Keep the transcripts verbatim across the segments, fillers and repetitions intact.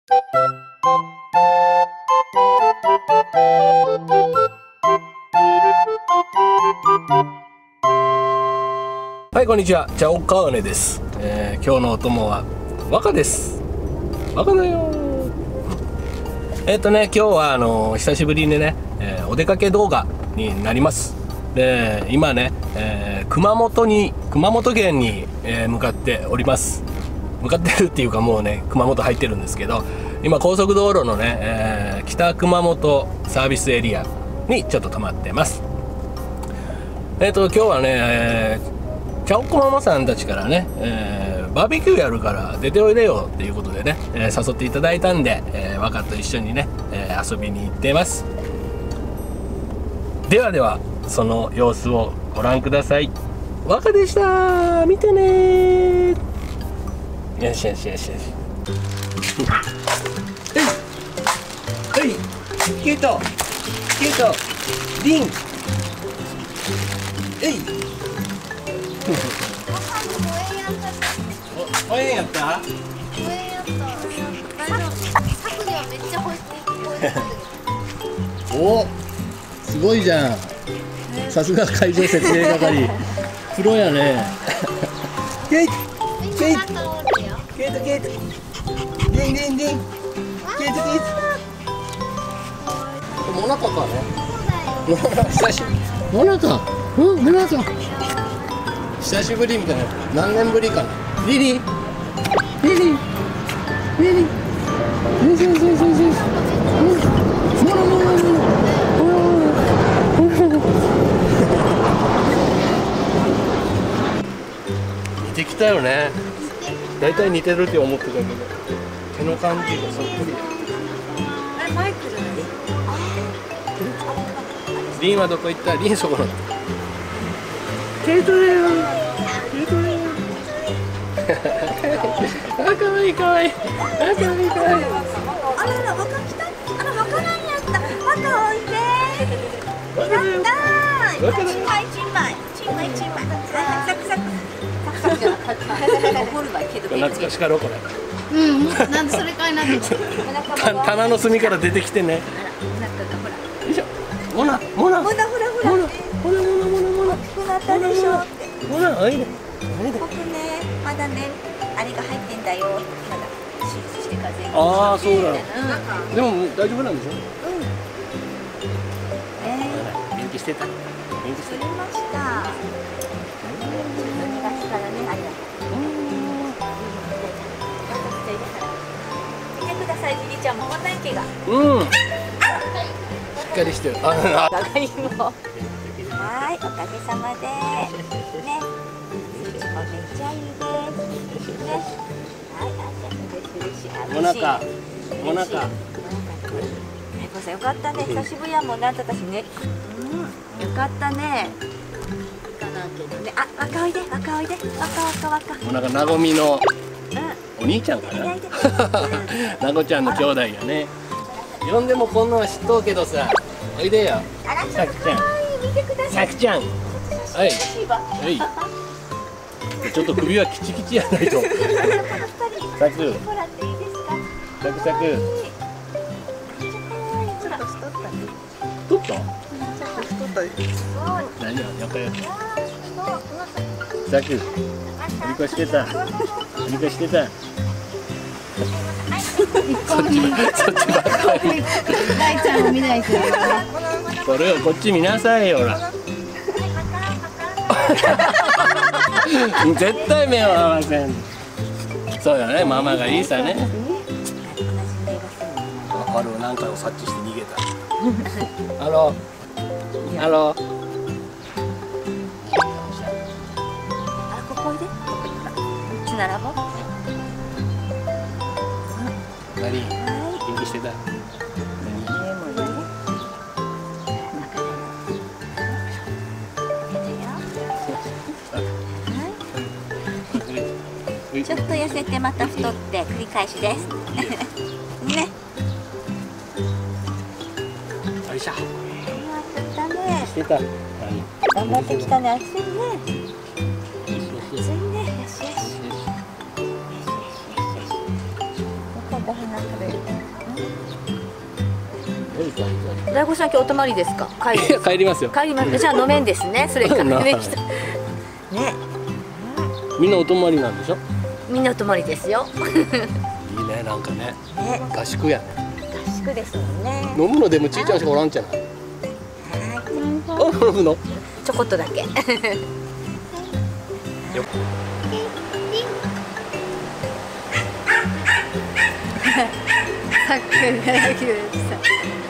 はい、こんにちは。チャオカーネです。えー、今日のお供は和歌です。和歌だよ。えっとね、今日はあの久しぶりにね、えー、お出かけ動画になります。で、今ね、えー、熊本に熊本県に、えー、向かっております。向かってるっていうかもうね熊本入ってるんですけど、今高速道路のね、えー、北熊本サービスエリアにちょっと止まってます。えっと今日はね、えーチャオコママさんたちからね、えー、バーベキューやるから出ておいでよっていうことでね、えー、誘っていただいたんで、えー、若と一緒にね、えー、遊びに行ってます。ではではその様子をご覧ください。若でした。見てね。よしよしよしよし。はいはい、キュートキュートリンえいお、応援やった？応援やった。削除めっちゃ欲しい。お、すごいじゃん。さすが会場設営係。プロやね。ケイト、ケイト、ケイト、ケイト。リンリンリン。ケイト、ケイト。モナカかね。モナカ久しぶり。モナカ。うん、モナカ。久しぶりみたいな。何年ぶりかな。リリーリリーリリーリリーリリーリリーリリー似てきたよね。だいたい似てるって思ってたけど毛の感じがそっくり。あれマイクじゃない？リンはどこ行った？リンそこなの。ケイトだよ。ケイトだよ。あ、かわいいかわいい。あ、かわいいかわいい。あらら、若来た。あら、若なんやった。若おいで。やったー。ちんまいちんまい。ちんまいちんまい。サクサク。サクサクじゃなかった。懐かしかろこれ。 うん、なんでそれかいなって。 棚の隅から出てきてね。よいしょ。モナ、モナ。モナ、ほらほら。モナ、モナ、モナ、モナ、モナ。大きくなったでしょ。モナ、おいで。 僕ね、まだね、あれが入ってんだよ。まだ手術してから全部。 ああ、そうだ。でも大丈夫なんでしょ。うん。ええ。元気してた。元気してた。ました。じゅうにがつからね、あれだ。見てください、じりちゃん、ママ体型が。 うん。しっかりしてる。あ、 長いも。はい、おかげさまで。ね。めっちゃいいです。ね。はい、あんたもですし。 モナカ。モナカ。 ね、こさんよかったね。久しぶりやもんね、あんたたちね。うん、よかったね。かなけどね。あ、若おいで、若おいで。若若若。 モナカなごみのお兄ちゃんかな。なごちゃんの兄弟やね。呼んでもこんなの知っとうけどさ。おいでよ。さくちゃん。 見てください。 さくちゃん。はい。はい。ちょっと首はキチキチやないと。サク。サクサク。取った？何や、やっぱり。サク。おりこしてた。おりこしてた。そっちば、そっちばっかり。 大ちゃんを見ないと。 これをこっち見なさいよ、ほら。絶対目を合わせん。そうよね、ママがいいさね。あれを何回も察知して逃げた。あの、あの。 あ、ここおいで。こっち並ぼう。 何？元気してた。 ちょっと痩せてまた太って繰り返しです。ね。 よいしょ。 だね。 してた。 頑張ってきたね。暑いね。暑いね。よしよし。よしよしよしよし。よかっご飯なんか食べる。大悟さん今日お泊まりですか？帰る。 帰りますよ。 帰ります。じゃあ飲めんですね。それからね。ね。 みんなお泊まりなんでしょ？ みんなお泊まりですよ。 いいね、なんかね。 ね。 合宿やね。 合宿ですもんね。 飲むのでもちいちゃんしかおらんちゃない。あ、飲むの？ ちょこっとだけ。 よっ。 さっきから来るさ。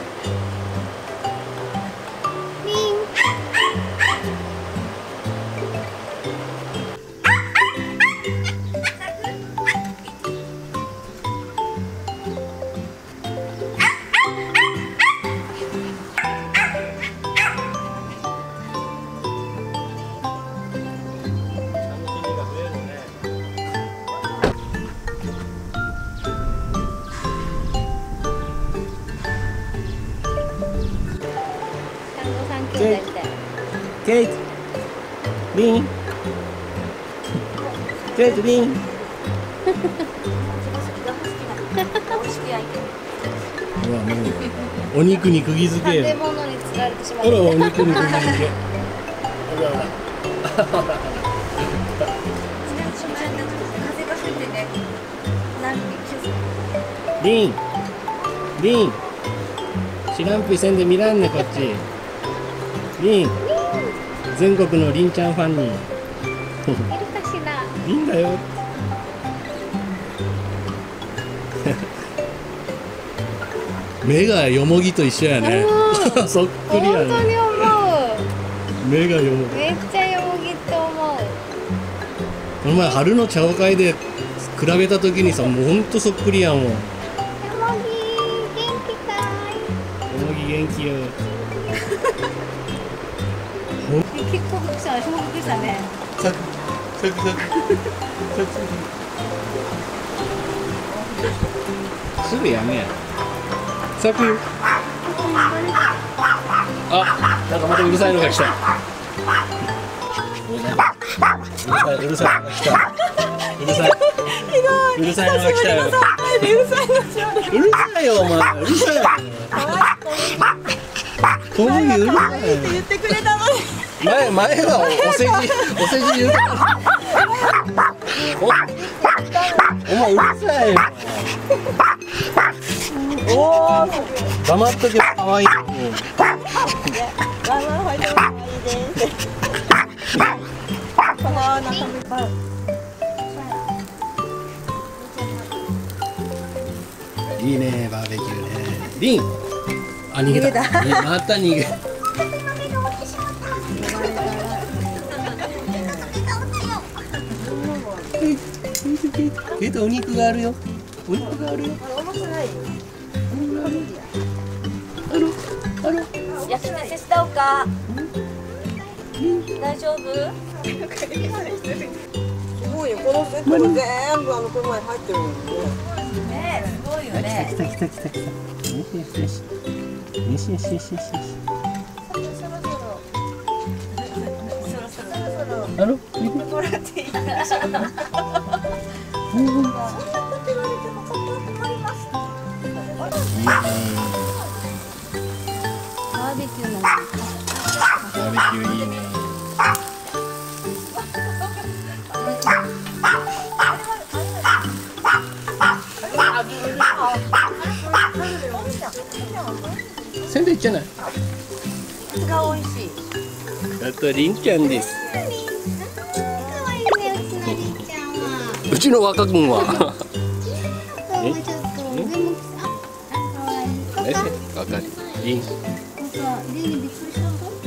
ケイト、リン、ケイト、リン。ほらもうお肉に釘付けよ。 建物に釣られてしまっほらおた。 肉に釘付け。ほらほら。 風が吹いてね。 リン、リン。知らんぷいせんで見らんねこっち。リン。全国のリンちゃんファンに。 いるかしら。 いいんだよ。目がよもぎと一緒やね。そっくりや本当にね。 思う。 目がよもぎ。 めっちゃよもぎって思う。 この前春の茶会で比べた時にさ、もうほんとそっくりやもん。よよもぎ元気かい。 もぎ元気よ。 結構びっくりした。私もびっくりしたね。 サクサクサクサクすぐやめや。サク。あ、なんかまたうるさいのが来た。うるさい、うるさいのが来た。うるさい。うるさいのが来たよ。うるさいよ、お前。うるさいよ。小麦うるさい。 言ってくれたのに。 前、前はお世辞、お世辞言うてた。お、お前うるさいよ。おお、黙っとけば可愛い。 ワンワンファイト可愛いです。この中身パン。 いいね、バーベキューね。リン。あ、逃げた。また逃げ。けどお肉があるよ。お肉があるよ。ある。ある。 焼き手伝おうか。大丈夫？ すごいよ、このセットが全部あのこの前入ってるもんね。 ねえ、すごいよね。 来た来た来た来た。よしよしよし。よしよしよしよしよし。 そろそろ。そろそろ。 あの、見て。 もらっていい？ バーベキューの。 バーベキューいいね。せんべいいっちゃない。 が美味しい。 あとりんちゃんです。 可愛いね、うちのりんちゃんは。 うちの若君は。 顔がちょっと上向きさ。あ、可愛い。 ね、わかる。りん。 なんか、リンにびっくりしたこと。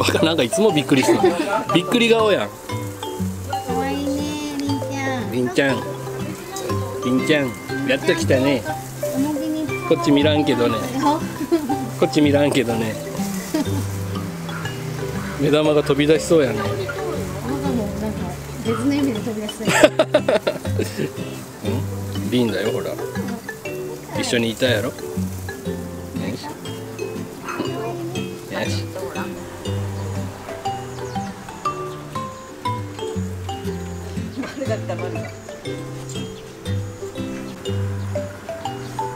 バカなんかいつもびっくりする。びっくり顔やん。 可愛いね、りんちゃん。 りんちゃん。りんちゃん。やっと来たね。 おもぎに。 こっち見らんけどね。こっち見らんけどね。目玉が飛び出しそうやね。 なんかもうなんか別の意味で飛び出してる。 うん、リンだよほら。一緒にいたやろ。よし。よし。 丸だった丸だ。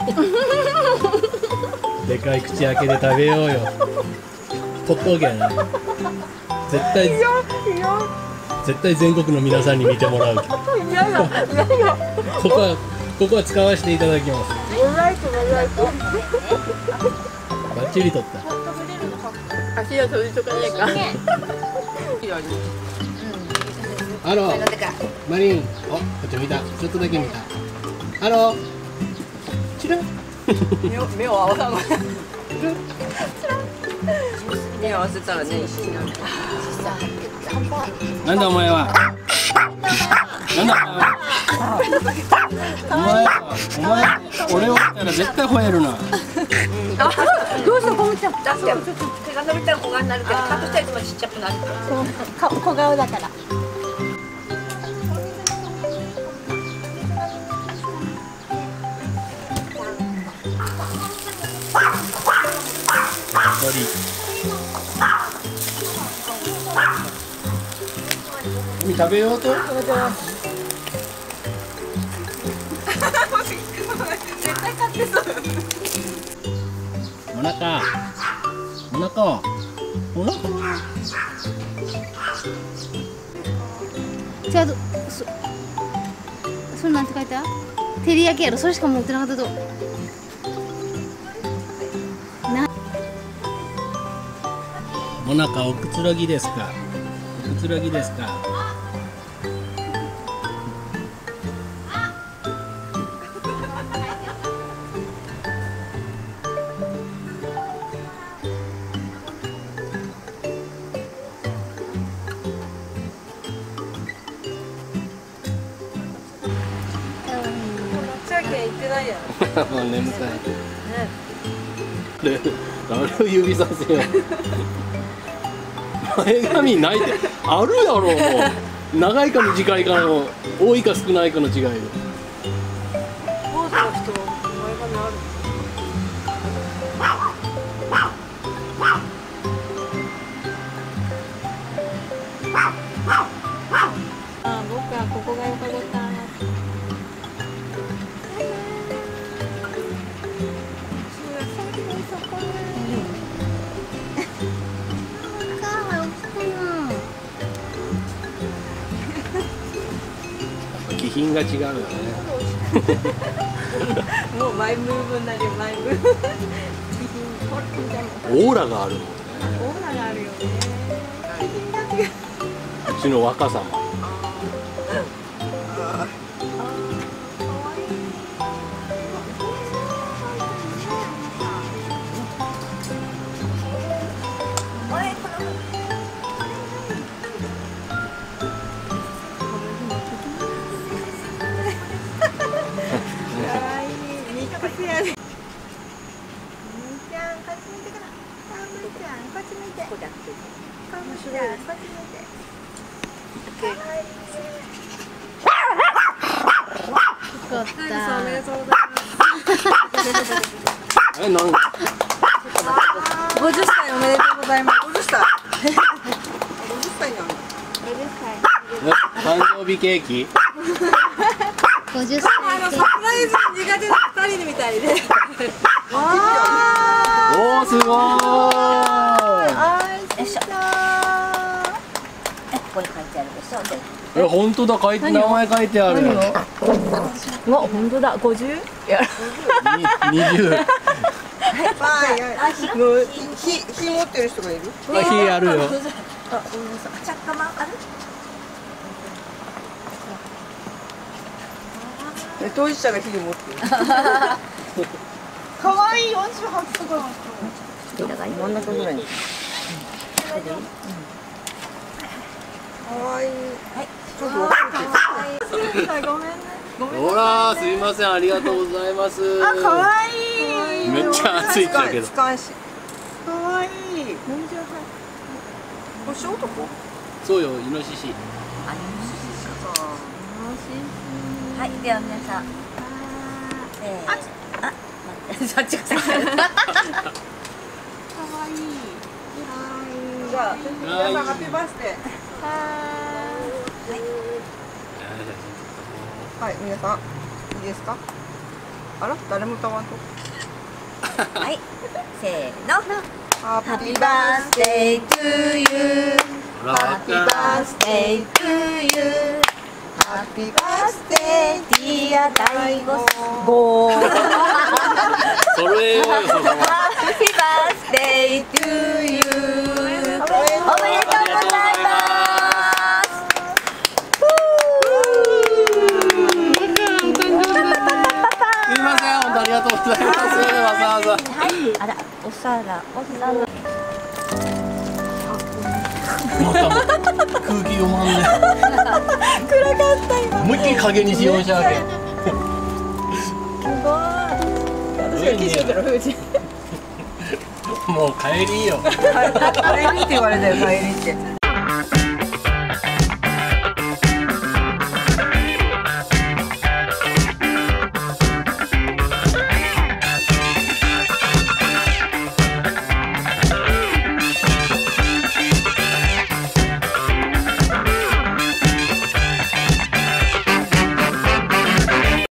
でかい口開けて食べようよ。取っとけやな。絶対絶対全国の皆さんに見てもらう。ここはここは使わせていただきます。バッチリ取った。 足は取りとかねえか。 ハロー、マリン。お、こっち見た。ちょっとだけ見た。ハロー。チラ。 目を目を合わさない。目を合わせたらね。 なんだお前は。なんだお前は。お前はお前俺を見たら絶対吠えるな。 どうしたこむちゃん。だって手が伸びたら小顔になるけど、隠したやつもちっちゃくなる。 か小顔だから。 海食べようと。 絶対買ってそう。 お腹。お腹。お腹。 じゃあどそそれなんて書いた？照り焼きやろ。それしか持ってなかったと。 お腹おくつろぎですか。おくつろぎですか。 千葉県行ってないやん。 もう眠たい。で、誰を指させよ。前髪ないってあるやろもう。長いか短いかの多いか少ないかの違いよ。 坊主の人前髪ある。あ、僕はここが良かった。 気品が違うよね。 もうマイムーブになるよ、マイムーブ。 オーラがあるもんね。 オーラがあるよね。 うちの若さも。 よかった。 おめでとうございます。 え、なん。 ごじゅっさいおめでとうございます。ごじゅっさい。ごじゅっさいなの。 誕生日ケーキ。 五十歳。 あのサプライズ苦手な二人みたいで。 おお、すごーい。 よいしょ。え、ここに書いてあるでしょ。 え、本当だ、書いて、名前書いてある。 うわ、本当だ、五十。いや。 にじゅう。 もう、火、火持ってる人がいる。 あ、火あるよ。 あ、ごめんなさい。チャッカマンある？ え、当事者が火で持ってる。 可愛い四十八とか。真ん中ぐらいに。 可愛い。 はい。 ちょっと分かるけど。ごめんね。 ほら、すみません、ありがとうございます。 あ、可愛い。 めっちゃ暑いっちゃけど。 使うし。可愛い。四十八。これ小男？ そうよ、イノシシ。 はい、では皆さん。せーの。あ、待って、そっちが先。可愛い。 じゃあ、皆さんハッピーバースデー。はい、皆さん、いいですか？ あら誰も歌わんと。 はいせーのハッ Happy birthday to you Happy birthday to you Happy birthday dear 大悟ゴーそれよそれ Happy birthday to you おめでとうございますすいません、本当ありがとうございます。わざわざ。 はい、あら、お皿、お皿また空気読まんね。 暗かった今思いっきり影にしようしゃけ。 すごい私が気づいたらふうち。 もう帰りよ。 帰りって言われたよ帰りって。